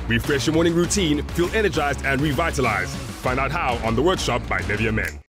Refresh your morning routine, feel energized and revitalized. Find out how on the workshop by Nevia Men.